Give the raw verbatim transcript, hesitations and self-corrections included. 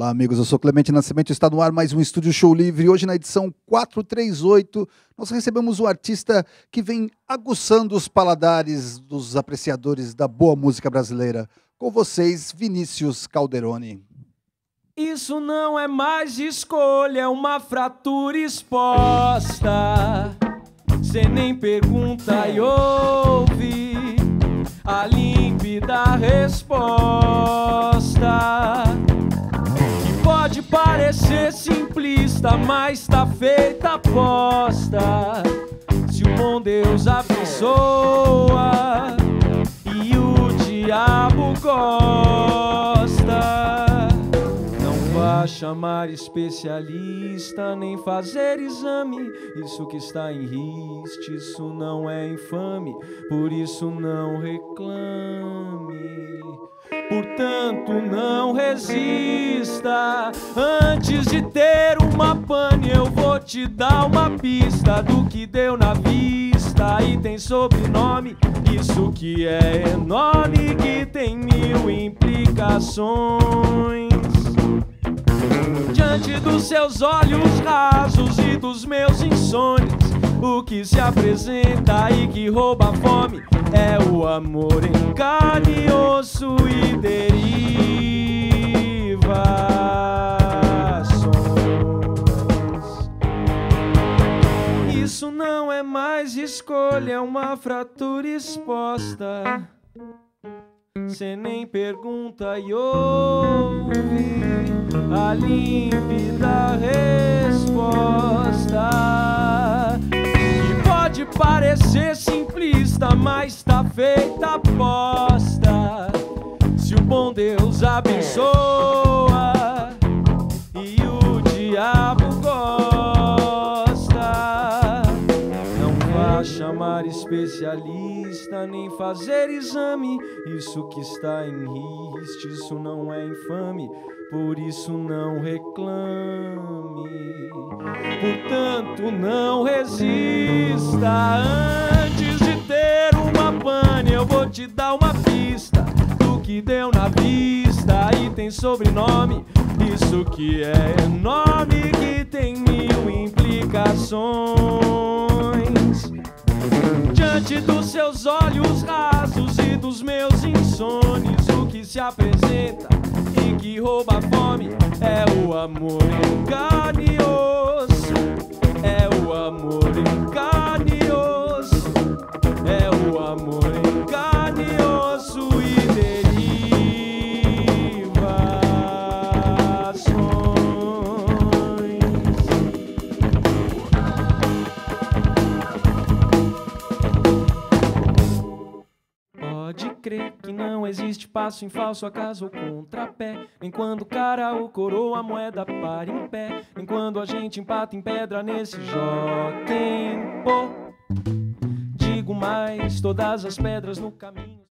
Olá, amigos, eu sou Clemente Nascimento, está no ar mais um Estúdio Show Livre. Hoje, na edição quatrocentos e trinta e oito, nós recebemos um artista que vem aguçando os paladares dos apreciadores da boa música brasileira. Com vocês, Vinícius Calderoni. Isso não é mais escolha, é uma fratura exposta. Cê nem pergunta e ouve a límpida resposta. Que pode parecer simplista, mas tá feita a aposta. Se o bom Deus abençoa e o diabo gosta, a chamar especialista, nem fazer exame. Isso que está em riste, isso não é infame, por isso não reclame. Portanto, não resista. Antes de ter uma pane, eu vou te dar uma pista do que deu na vista. E tem sobrenome, isso que é enorme, que tem mil implicações. Diante dos seus olhos rasos e dos meus insônios, o que se apresenta e que rouba a fome é o amor em carne, osso e derivações. Isso não é mais escolha, é uma fratura exposta. Cê nem pergunta e ouve a límpida resposta. Que pode parecer simplista, mas tá feita a aposta. Se o bom Deus abençoa e o diabo gosta, não vá chamar especialista, nem fazer exame. Isso que está em riste, isso não é infame, por isso não reclame. Portanto, não resista. Antes de ter uma pane, eu vou te dar uma pista do que deu na vista. E tem sobrenome, isso que é enorme, que tem mil implicações. Diante dos seus olhos rasos e dos meus insônios, o que se apresenta e que rouba a fome é o amor em carne e osso. É o amor em carne e osso. É o amor em carne e osso e pode crer que não existe passo em falso, acaso ou contrapé. Nem quando o cara ou coroa, a moeda para em pé. Nem quando a gente empata em pedra nesse jockey. Digo mais, todas as pedras no caminho.